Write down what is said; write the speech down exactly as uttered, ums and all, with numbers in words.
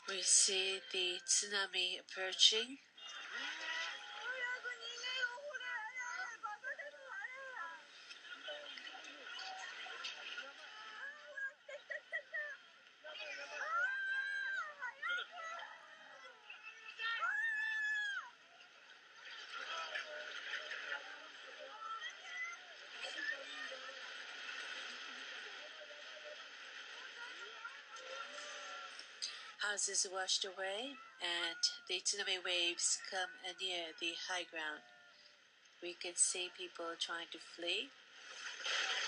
We see the tsunami approaching. Houses washed away, and the tsunami waves come near the high ground. We can see people trying to flee.